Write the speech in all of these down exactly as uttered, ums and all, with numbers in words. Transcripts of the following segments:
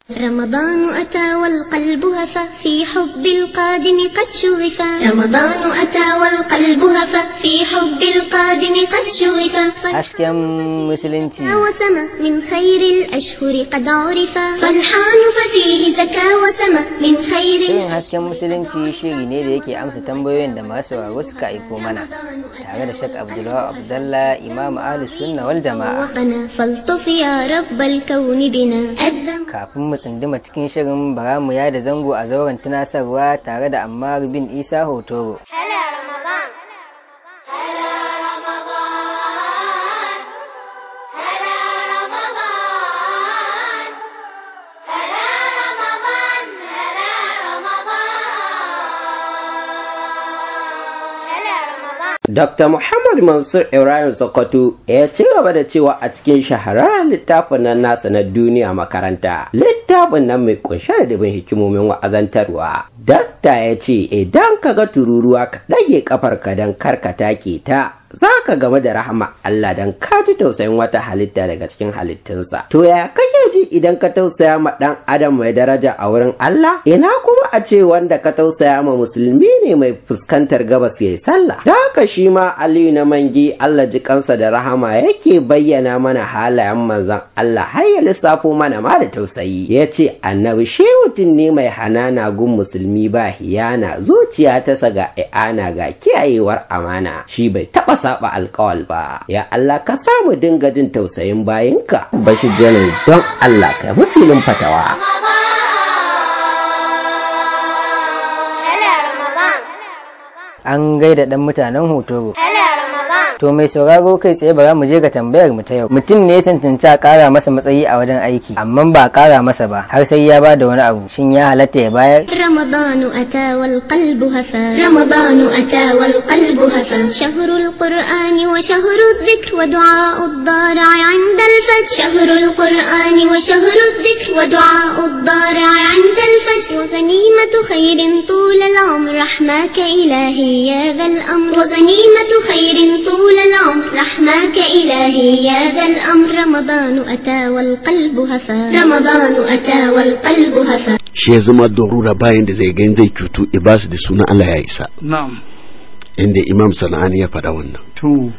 رمضان أتى والقلب هفى في حب القادم قد شغفا رمضان أتى والقلب هفى في حب القادم قد شغفا hasken musulunci وسما من خير الأشهر قد عرفا فرحان ففيه زكا وسما من خير shirin hasken musulunci shiri ne da yake amsa tambayoyin da masu sauraro suka aiko mana tare da Sheikh Abdulwahab Abdallah Imam Ahlus Sunna wal Jama'a. وقنا فالطف يا رب الكون بنا Kafin mu tsinduma cikin shirin bara mu ya da zango a zauren tunasarwa tare da Ammar bin Isa Hotoro. هلا رمضان هلا رمضان هلا رمضان هلا رمضان هلا رمضان هلا رمضان Dokta Muhammad Mansur Ibrahim Sokoto ya ci gaba da cewa a cikin shahararren littafin nan nasa na duniya makaranta. Littafin nan mai kunshe da dubin hikimomin wa'azantarwa. Dakta ya ce idan ka ga tururuwa ka ɗage ƙafarka don karka take ta. Za ka game da rahama Allah don ka ji tausayin wata halitta daga cikin halittunsa. To ya kake ji idan ka tausaya ma ɗan adam mai daraja a wurin Allah? Ina kuma a ce wanda ka tausaya ma musulmi ne mai fuskantar gabas yayi sallah. Da haka shi ma Aliyu na Mangi Allah ji kansa da rahama yake bayyana mana halayen manzon Allah har ya lissafo mana ma da tausayi. Ya ce annabi shi mutum ne mai hanana gun musulmi ba hiyana zuciya ta saga i'ana ga kiyayewar amana. Shi bai taɓa saba alkawal ba. Ya Allah ka samu dinga jin tausayin bayinka. Bashir Jalal don Allah ka yi filin fatawa. هلا رمضان An gaida dan mutanen Hotoro. هلا رمضان To mai sauraro kai tsaye bara mu je ga tambayar mu ta yau. Mutum ne ya tantance a ƙara masa matsayi a wajen aiki, amma ba a ƙara masa ba har sai ya ba da wani abu. Shin ya halatta ya bayar? رمضان أتى والقلب هفى رمضان أتى والقلب هفى شهر القرآن وشهر الذكر ودعاء الضارع عند الفجر شهر القرآن وشهر الذكر ودعاء الضارع عند الفجر وغنيمة خير طول العمر رحماك إلهي يا ذا الأمر وغنيمة خير طول العمر رحماك إلهي يا ذا الأمر رمضان أتى والقلب هفى رمضان أتى والقلب هفى shi ya zama dorura bayan da zai gani zai cutu ibasu da suna Allah ya isa. Na'am. Inda Imam Sana'ani ya faɗa wannan. To.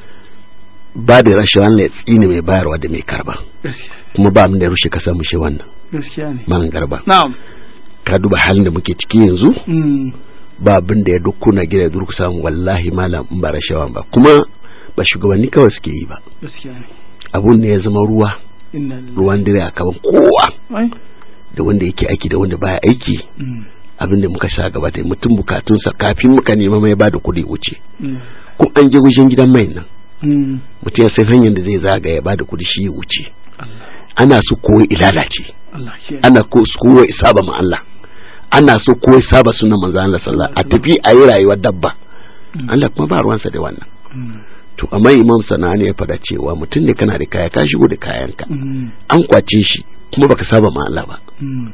Ba da rashin Allah ya tsine mai bayarwa da mai karba. Kuma ba mun da rushe kasa mu shi wannan. Gaskiya ne. Malam Garba. Na'am. Ka duba halin da muke ciki yanzu? Mm. Ba abin da ya dukkuna gida ya durku samu wallahi malam in ba rashawan ba. Kuma ba shugabanni kawai suke yi ba. Gaskiya ne. Abun ne ya zama ruwa. Inna lillahi. Ruwan dire a kaban kowa. Ai. Da wanda yake aiki da wanda baya aiki. Mm. Abinda muka sha gaba da mutum bukatunsa kafin muka nema mai bada kuɗi wuce. Mm. Ko an je wajen gidan mai nan Mm. mutum ya san hanyar da zai zaga ya bada kuɗi shi ya wuce. Allah. Ana so kowa ilalace, Allah ke. ana ko kowa isaba ma Allah, ana so kowa isaba sunan manzo Allah sallallahu alaihi wasallam a tafi a yi rayuwar dabba. Allah kuma ba ruwansa da wannan. Mm. To amma Imam Sana'ani ya faɗa cewa mutum ne kana da kaya ka shigo da kayanka Mm. an kwace shi kuma baka saba ma Allah ba. Mm.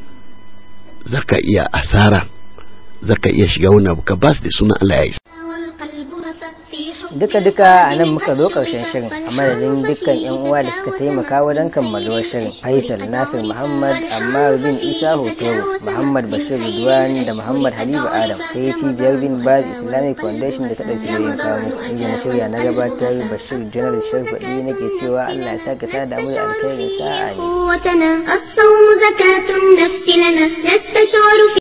Zaka iya asara, zaka iya shiga wani abu ka bas da sunan Allah ya yi. والقلب هفى في حب Duka-duka a nan muka zo ƙarshen shirin a madadin dukkan 'yan uwa da suka taimaka wajen kammaluwar shirin. Faisal Nasir Muhammad, Ammar bin Isa Hotoro, Muhammad Bashir Ridwan da Muhammad Habibu Adam, sai cibiyar bin Baz Islamic Foundation da ta ɗauki nauyin kamu. Ni da na shirya na gabatar Bashir Janar Sharfaɗi nake cewa Allah ya sake sada mu da alkhairin sa'a ne. قوتنا الصوم زكاة النفس لنا نستشعر